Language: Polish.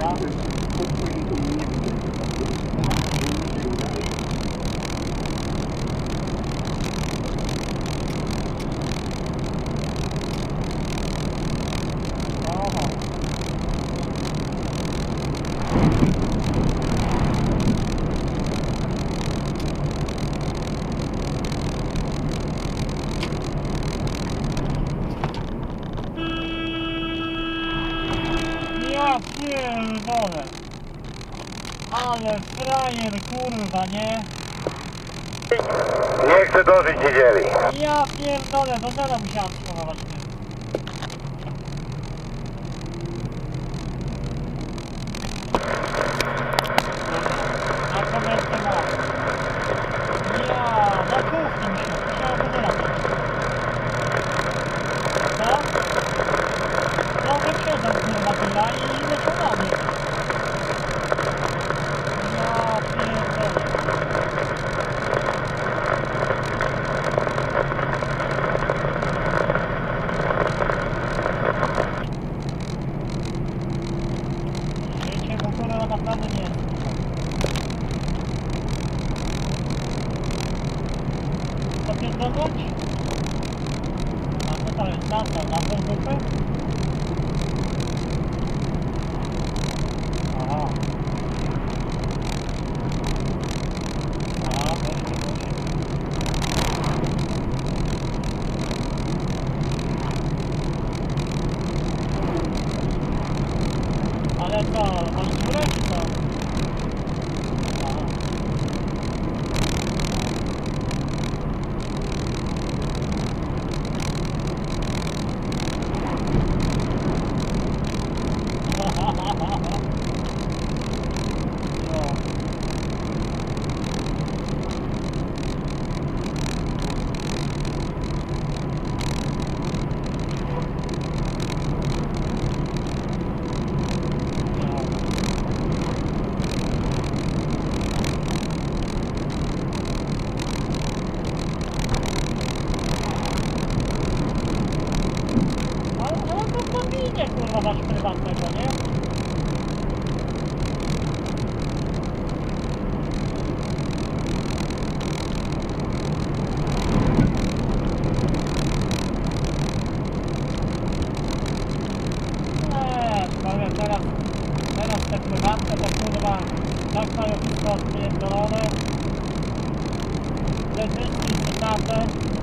Ja pierdolę. Ale frajer, kurwa, nie? Nie chcę dożyć niedzieli. Ja pierdolę, do zera musiałem spróbować. A to jeszcze mam. Ja, na kuchni mi się, trzeba go zrobić. Co? No wyprzedzam kurwa tyle i lecą na mnie. Ja pierdolę. Życie mu kurwa naprawdę nie jest. Zapierdolać? A co to jest? Nazwa, na tą grupę? Aha. Aha, dobrze. Ale co, masz górę czy co? Aha. Ale to w kombinie kurwa masz prywatnego, nie? Powiem teraz te prywatne to kurwa tak mają wszystko odpierdolone. Te zyski, cytaty.